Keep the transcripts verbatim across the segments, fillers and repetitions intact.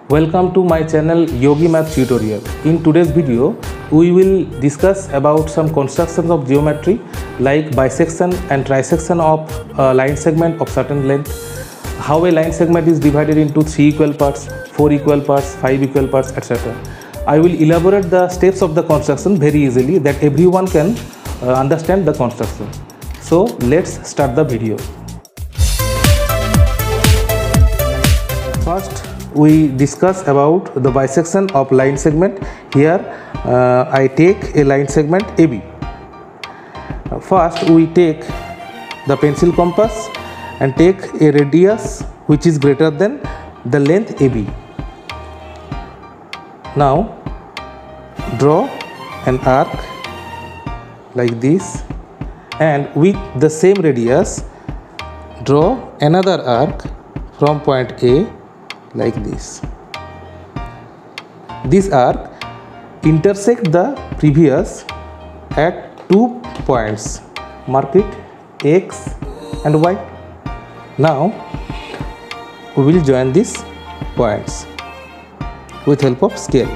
Welcome to my channel Yogi Math Tutorial. In today's video, we will discuss about some constructions of geometry like bisection and trisection of a line segment of certain length, how a line segment is divided into three equal parts, four equal parts, five equal parts, et cetera. I will elaborate the steps of the construction very easily that everyone can uh, understand the construction. So let's start the video. First, we discuss about the bisection of line segment. Here uh, I take a line segment A B. First we take the pencil compass and take a radius which is greater than the length A B. Now draw an arc like this, and with the same radius draw another arc from point A like this. This arc intersect the previous at two points. Mark it X and Y. Now we will join these points with help of scale.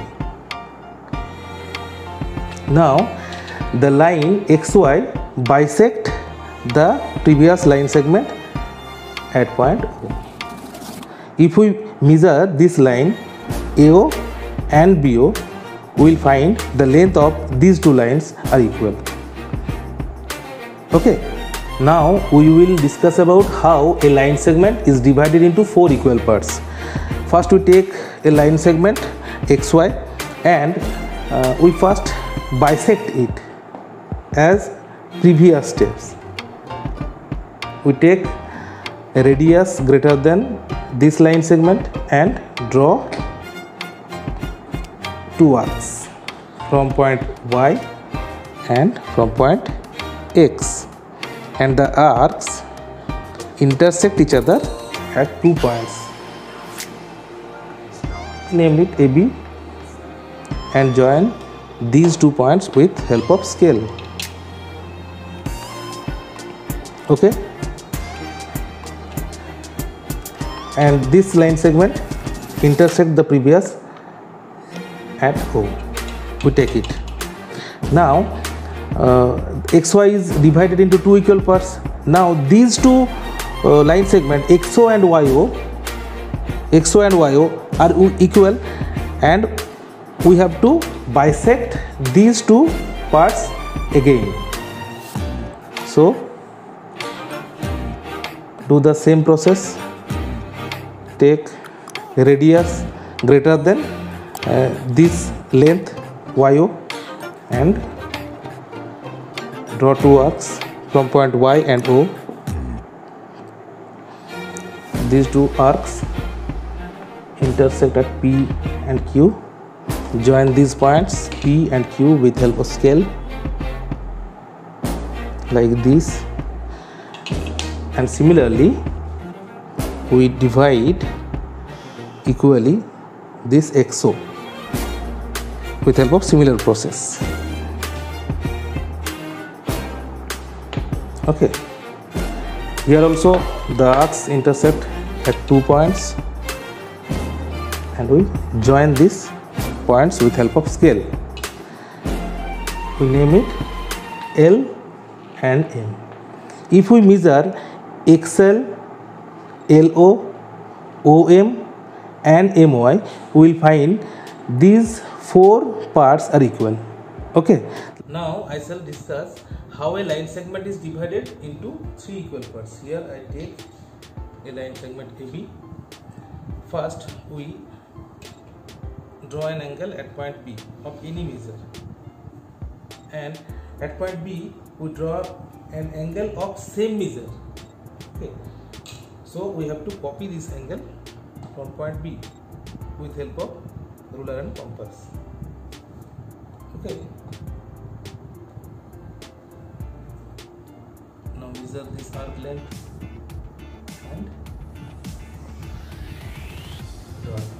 Now the line X Y bisect the previous line segment at point O. If we measure this line A O and B O, we will find the length of these two lines are equal. Okay, now we will discuss about how a line segment is divided into four equal parts. First we take a line segment X Y and uh, we first bisect it as previous steps. We take a radius greater than this line segment and draw two arcs from point Y and from point X, and the arcs intersect each other at two points. Name it A B and join these two points with help of scale. Okay, and this line segment intersect the previous at O. We take it. Now uh, X Y is divided into two equal parts. Now these two uh, line segment X O and Y O, X O and Y O are equal, and we have to bisect these two parts again. So do the same process. Take radius greater than uh, this length Y O and draw two arcs from point Y and O. These two arcs intersect at P and Q. Join these points P and Q with help of scale like this, and similarly we divide equally this X O with help of similar process. Okay, here also the arcs intersect at two points, and we join these points with help of scale. We name it L and M. If we measure X L, L O, O M and M Y, we will find these four parts are equal. Okay, now I shall discuss how a line segment is divided into three equal parts. Here I take a line segment A B. First we draw an angle at point B of any measure, and at point B we draw an angle of same measure. Okay, so we have to copy this angle from point B with help of ruler and compass. Okay, now measure this arc length and draw it.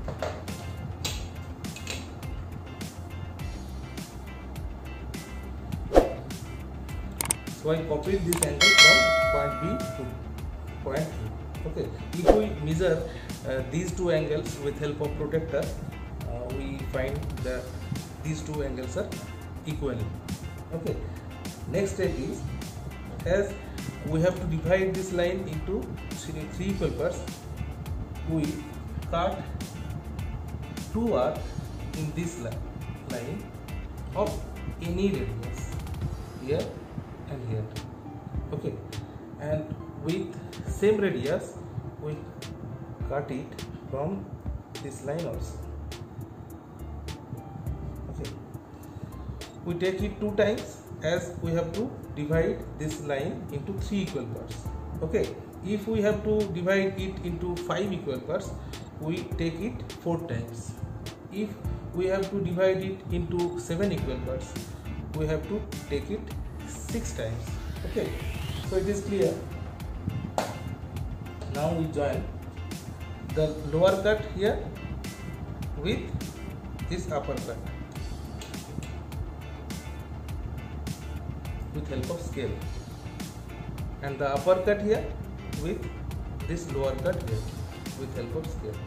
So I copied this angle from point B to point A. Okay, if we measure uh, these two angles with help of protractor, uh, we find that these two angles are equal. Okay, next step is, as we have to divide this line into three, three equal parts, we cut two arcs in this line, line of any radius, here and here. Okay, and with same radius we cut it from this line also. Okay, we take it two times, as we have to divide this line into three equal parts. Okay, if we have to divide it into five equal parts, we take it four times. If we have to divide it into seven equal parts, we have to take it six times. Okay, so it is clear. Now we join the lower cut here with this upper cut with help of scale, and the upper cut here with this lower cut here with help of scale.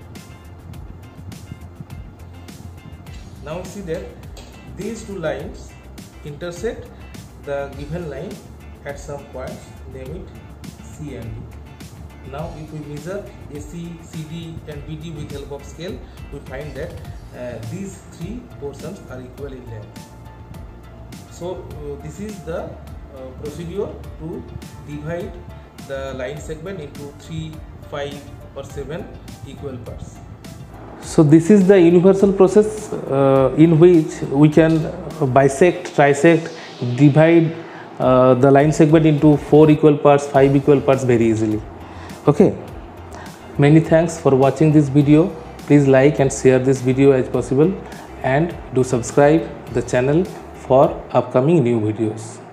Now we see that these two lines intersect the given line at some points, name it C and D. Now if we measure A C, C D and B D with help of scale, we find that uh, these three portions are equal in length. So uh, this is the uh, procedure to divide the line segment into three, five or seven equal parts. So this is the universal process uh, in which we can bisect, trisect, divide uh, the line segment into four equal parts, five equal parts very easily. Okay, many thanks for watching this video. Please like and share this video as possible, and do subscribe the channel for upcoming new videos.